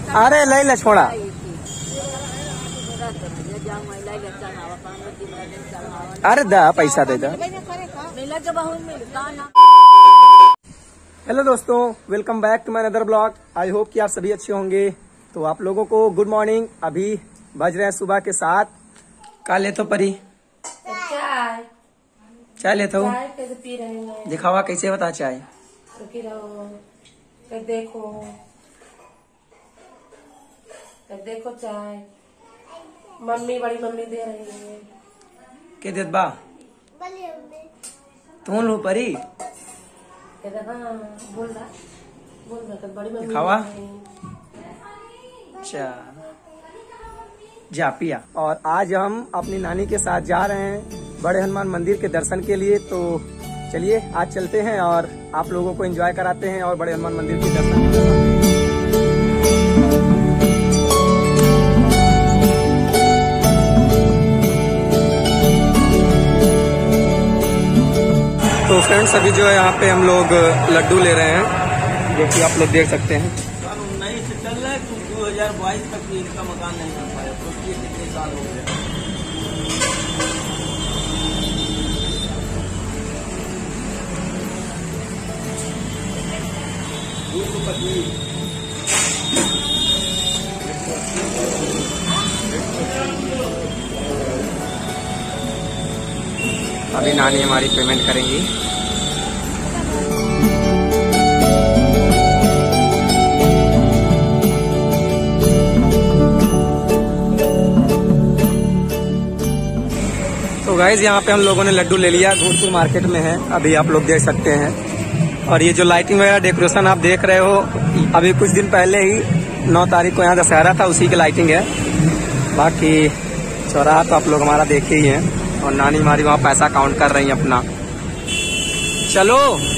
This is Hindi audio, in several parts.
अरे लई ल छोड़ा। अरे दा पैसा दे दा। हेलो दोस्तों, welcome back to my another blog. I hope कि आप सभी अच्छे होंगे। तो आप लोगों को गुड मॉर्निंग। अभी बज रहे हैं सुबह के 7। का ले तो परी चाय लेता हूँ। कैसे पी रहे हैं? दिखावा कैसे बता चाय। देखो चाय मम्मी बड़ी मम्मी दे रही है। के देत बा तू लो परी बोल रहा बड़ी मम्मी दिखावा। अच्छा जा पिया। और आज हम अपनी नानी के साथ जा रहे हैं बड़े हनुमान मंदिर के दर्शन के लिए। तो चलिए आज चलते हैं और आप लोगों को एंजॉय कराते हैं और बड़े हनुमान मंदिर के दर्शन। तो फ्रेंड्स अभी जो है यहाँ पे हम लोग लड्डू ले रहे हैं, जो कि आप लोग देख सकते हैं। नहीं से चल रहा है 2022 तक भी इनका मकान नहीं बन पाया। तो ये कितने साल हो गए। अभी नानी हमारी पेमेंट करेंगी। तो गाइज यहाँ पे हम लोगों ने लड्डू ले लिया। घोड़पुर मार्केट में है, अभी आप लोग देख सकते हैं। और ये जो लाइटिंग वगैरह डेकोरेशन आप देख रहे हो, अभी कुछ दिन पहले ही 9 तारीख को यहाँ दशहरा था, उसी की लाइटिंग है। बाकी चौराहा तो आप लोग हमारा देखे ही हैं। और नानी हमारी वहाँ पैसा काउंट कर रही है अपना। चलो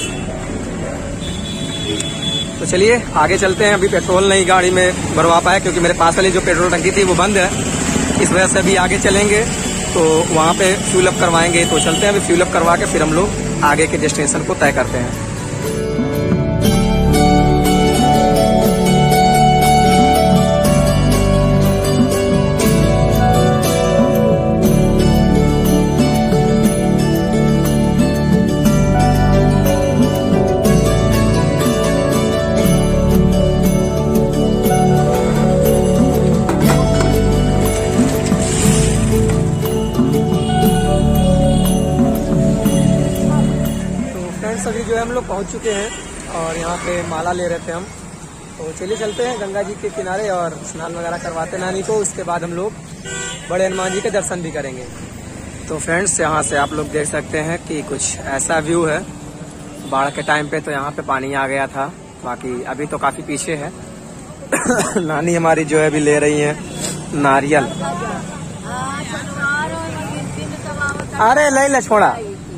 तो चलिए आगे चलते हैं। अभी पेट्रोल नहीं गाड़ी में भरवा पाया, क्योंकि मेरे पास वाली जो पेट्रोल टंकी थी वो बंद है। इस वजह से अभी आगे चलेंगे तो वहाँ पे फ्यूल अप करवाएंगे। तो चलते हैं, अभी फ्यूल अप करवा के फिर हम लोग आगे के डेस्टिनेशन को तय करते हैं। अभी जो है हम लोग पहुंच चुके हैं और यहाँ पे माला ले रहे थे हम। तो चलिए चलते हैं गंगा जी के किनारे और स्नान वगैरह करवाते नानी को। उसके बाद हम लोग बड़े हनुमान जी के दर्शन भी करेंगे। तो फ्रेंड्स यहाँ से आप लोग देख सकते हैं कि कुछ ऐसा व्यू है। बाढ़ के टाइम पे तो यहाँ पे पानी आ गया था, बाकी अभी तो काफी पीछे है। नानी हमारी जो है अभी ले रही है नारियल। अरे लई ल छोड़ा।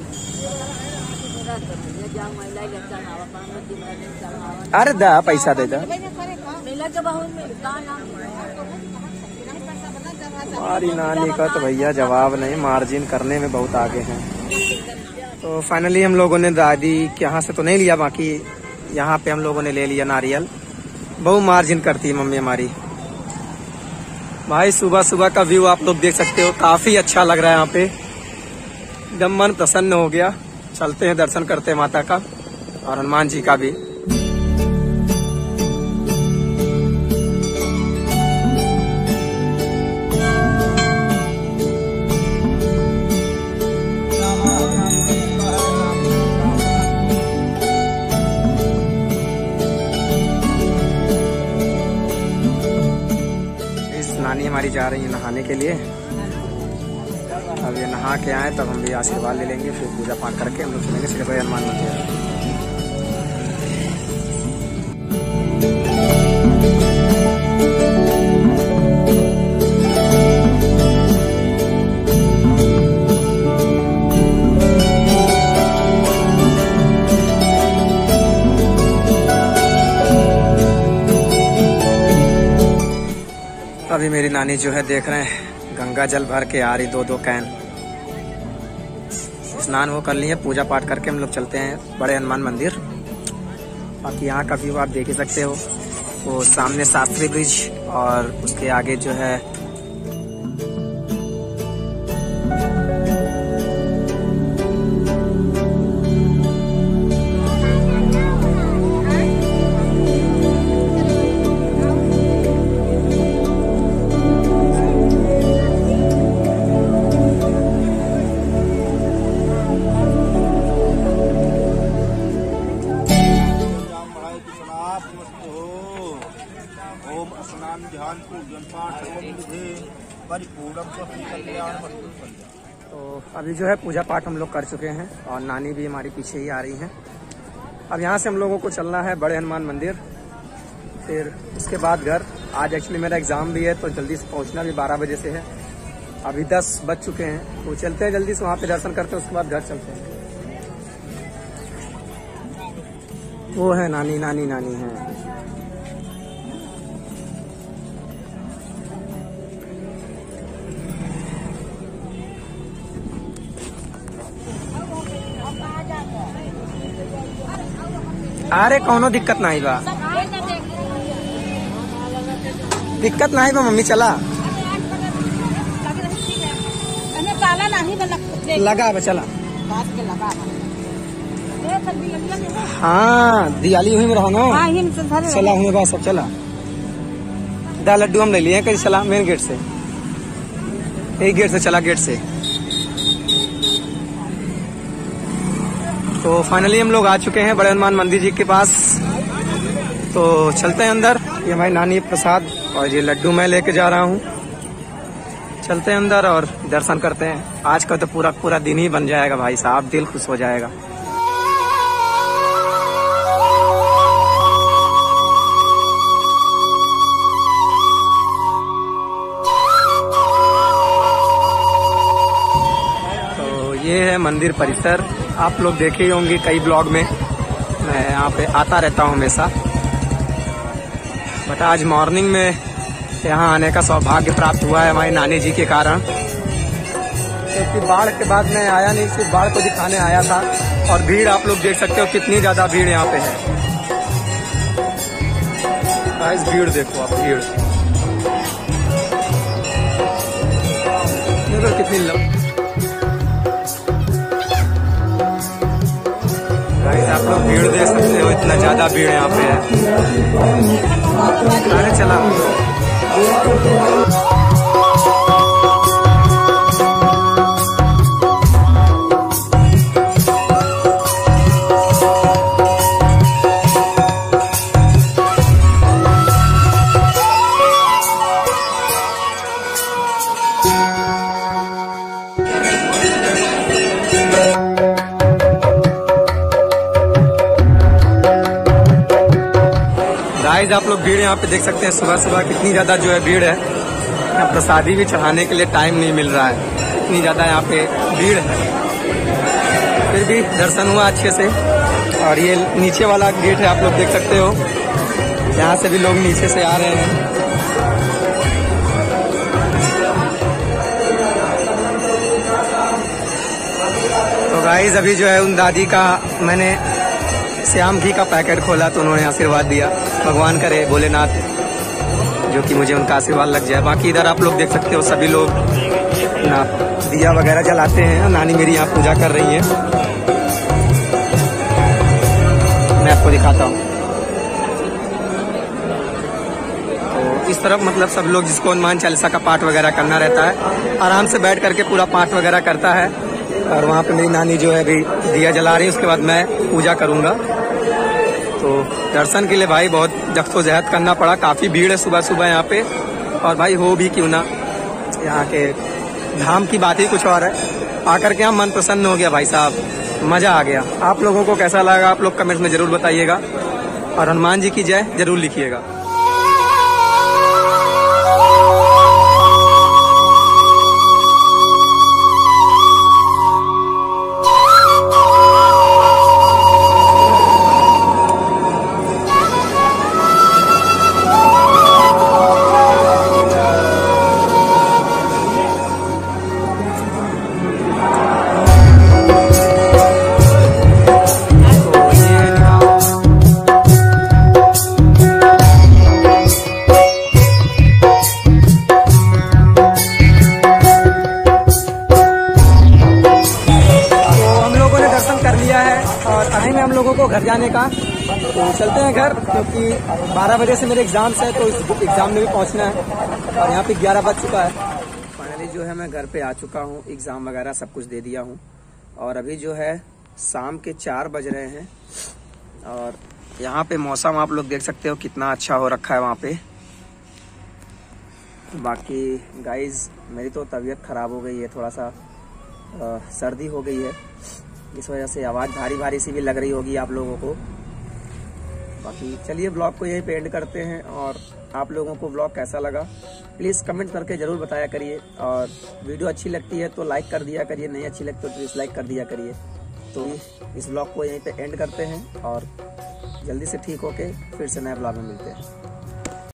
अरे दा पैसा दे दा। हमारी नानी का तो भैया जवाब नहीं, मार्जिन करने में बहुत आगे हैं। तो फाइनली हम लोगों ने दादी के यहाँ से तो नहीं लिया, बाकी यहाँ पे हम लोगों ने ले लिया नारियल। बहुत मार्जिन करती है मम्मी हमारी। भाई सुबह सुबह का व्यू आप लोग देख सकते हो, काफी अच्छा लग रहा है यहाँ पे। एकदम मन प्रसन्न हो गया। चलते हैं दर्शन करते हैं माता का और हनुमान जी का भी। नानी हमारी जा रही है नहाने के लिए। अब ये नहा के आए तब हम भी आशीर्वाद ले लेंगे। फिर पूजा पाठ करके हम लोग चलेंगे श्री बड़े हनुमान मंदिर। अभी मेरी नानी जो है देख रहे हैं गंगा जल भर के आ रही 2-2 कैन। स्नान वो कर लिए, पूजा पाठ करके हम लोग चलते हैं बड़े हनुमान मंदिर। बाकी यहाँ का व्यू आप देख ही सकते हो, वो सामने शास्त्री ब्रिज और उसके आगे जो है तो अभी जो है पूजा पाठ हम लोग कर चुके हैं और नानी भी हमारी पीछे ही आ रही हैं। अब यहाँ से हम लोगों को चलना है बड़े हनुमान मंदिर, फिर उसके बाद घर। आज एक्चुअली मेरा एग्ज़ाम भी है तो जल्दी से पहुँचना भी 12 बजे से है। अभी 10 बज चुके हैं तो चलते हैं जल्दी से, वहाँ पे दर्शन करते हैं, उसके बाद घर चलते हैं। वो है नानी, नानी नानी है। अरे कौनो दिक्कत नहीं बा, दिक्कत नहीं बा मम्मी, चला लगा बा, चला। हाँ दिवाली हुई में रहो ना, चला हुए बा सब, चला। दा लड्डू हम ले लिए हैं, कैसे चला? मेन गेट से, एक गेट से चला, गेट से। तो फाइनली हम लोग आ चुके हैं बड़े हनुमान मंदिर जी के पास। तो चलते हैं अंदर। ये हमारी नानी प्रसाद और ये लड्डू मैं लेके जा रहा हूँ। चलते हैं अंदर और दर्शन करते हैं। आज का तो पूरा दिन ही बन जाएगा भाई साहब, दिल खुश हो जाएगा। तो ये है मंदिर परिसर, आप लोग देखे ही होंगे कई ब्लॉग में, मैं यहाँ पे आता रहता हूँ हमेशा। बट आज मॉर्निंग में यहाँ आने का सौभाग्य प्राप्त हुआ है हमारी नानी जी के कारण, क्योंकि बाढ़ के बाद मैं आया नहीं, सिर्फ बाढ़ को दिखाने आया था। और भीड़ आप लोग देख सकते हो कितनी ज्यादा भीड़ यहाँ पे है। गाइस भीड़ देखो आप, भीड़ कितनी गाइस आप लोग भीड़ देख सकते हो, इतना ज्यादा भीड़ यहाँ पे है। अरे चला गाइस आप लोग भीड़ यहाँ पे देख सकते हैं, सुबह सुबह कितनी ज्यादा जो है भीड़ है। यहाँ प्रसादी भी चढ़ाने के लिए टाइम नहीं मिल रहा है, इतनी ज्यादा यहाँ पे भीड़ है। फिर भी दर्शन हुआ अच्छे से। और ये नीचे वाला गेट है, आप लोग देख सकते हो, यहाँ से भी लोग नीचे से आ रहे हैं। तो गाइस अभी जो है उन दादी का मैंने श्याम घी का पैकेट खोला तो उन्होंने आशीर्वाद दिया। भगवान करे भोलेनाथ जो कि मुझे उनका आशीर्वाद लग जाए। बाकी इधर आप लोग देख सकते हो सभी लोग ना दिया वगैरह जलाते हैं। नानी मेरी यहाँ पूजा कर रही है, मैं आपको दिखाता हूँ। तो इस तरफ मतलब सब लोग जिसको हनुमान चालीसा का पाठ वगैरह करना रहता है आराम से बैठ करके पूरा पाठ वगैरह करता है। और वहाँ पे मेरी नानी जो है अभी दिया जला रही है, उसके बाद मैं पूजा करूँगा। तो दर्शन के लिए भाई बहुत जद्दोजहद करना पड़ा, काफ़ी भीड़ है सुबह सुबह यहाँ पे। और भाई हो भी क्यों ना, यहाँ के धाम की बात ही कुछ और है। आकर के यहाँ मन प्रसन्न हो गया भाई साहब, मज़ा आ गया। आप लोगों को कैसा लगा आप लोग कमेंट्स में ज़रूर बताइएगा और हनुमान जी की जय जरूर लिखिएगा। क्योंकि 12 बजे से मेरे एग्जाम्स है, तो इस एग्जाम में भी पहुंचना है और यहाँ पे 11 बज चुका है। फाइनली जो है मैं घर पे आ चुका हूँ, एग्जाम वगैरह सब कुछ दे दिया हूँ और अभी जो है शाम के 4 बज रहे हैं और यहाँ पे मौसम आप लोग देख सकते हो कितना अच्छा हो रखा है वहाँ पे। बाकी गाइज मेरी तो तबीयत ख़राब हो गई है, थोड़ा सा सर्दी हो गई है, इस वजह से आवाज़ भारी भारी सी भी लग रही होगी आप लोगों को। बाकी चलिए ब्लॉग को यहीं पे एंड करते हैं और आप लोगों को ब्लॉग कैसा लगा प्लीज़ कमेंट करके ज़रूर बताया करिए और वीडियो अच्छी लगती है तो लाइक कर दिया करिए, नहीं अच्छी लगती तो डिसलाइक कर दिया करिए। तो इस ब्लॉग को यहीं पे एंड करते हैं और जल्दी से ठीक होके फिर से नए ब्लॉग में मिलते हैं।